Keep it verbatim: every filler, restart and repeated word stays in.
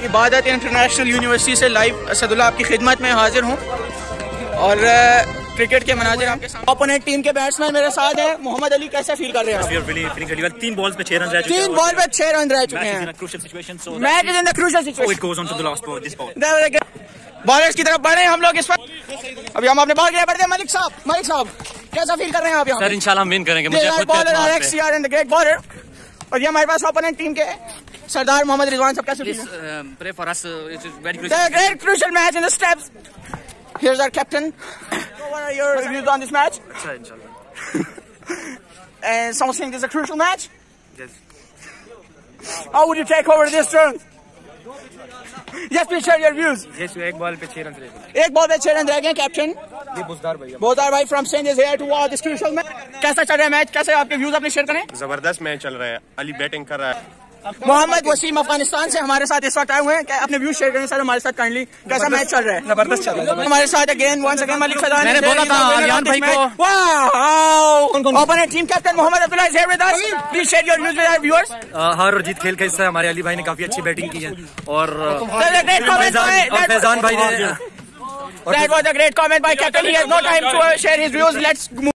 इबादत international university से live Asadullah आपकी खिदमत में हाजिर हूँ और क्रिकेट के मनाजिर आपके सामने। ओपोनेंट टीम के बैट्समैन मेरे साथ हैं। मोहम्मद अली, कैसे फील कर रहे हैं? तीन बॉल्स पे छह रन रह चुके हैं तीन बॉल पे छह रन रह चुके हैं। Match is in the crucial situation. Bowlers की तरफ बढ़े हम लोग इस वक्त। अभी हम अपने बॉल के बढ़ते हैं। मलिक साहब, मलिक साहब कैसा फील कर रहे हैं आप यहाँ? सर इंशाल्लाह हम विन करेंगे। मुझे खुद बॉलर एलेक्स यार एंड द ग्रेट बॉलर। और ये हमारे पास ओपोनेंट टीम के सरदार मोहम्मद रिजवान साहब, कैसे feel? Pray for us, it's very crucial, the great crucial match in the steps. Here's our captain. What are your views on this match? अच्छा इंशाल्लाह। And some think this is a crucial match. Yes. How would you take over this turn? Yes, please share your views. Yes, एक ball पे छह run रह गए। एक ball पे छह रन रह गए कैप्टन। ये बोजदार भाई। बोजदार भाई from Sindh is here to watch this crucial match. कैसा चल रहा है मैच? कैसे आपके व्यूज अपने शेयर करें? जबरदस्त मैच चल रहा है। अली बैटिंग कर रहा है। मोहम्मद वसीम अफगानिस्तान से हमारे साथ इस वक्त आए हुए हैं। अपने व्यूज शेयर करें सर हमारे साथ काइंडली। कैसा मैच चल रहा है? जबरदस्त चल रहा है। हमारे साथ again once again Malik Faizan. मैंने बोला था अलियान भाई को। Wow, opponent team captain Mohammad Abdullah is here with us. Please share your views with our viewers. हार और जीत खेल का हिस्सा है। हमारे अली भाई ने काफी अच्छी बैटिंग की है और फैजान भाई ने That was a great comment by captain. He has no time to share his views. Let's move.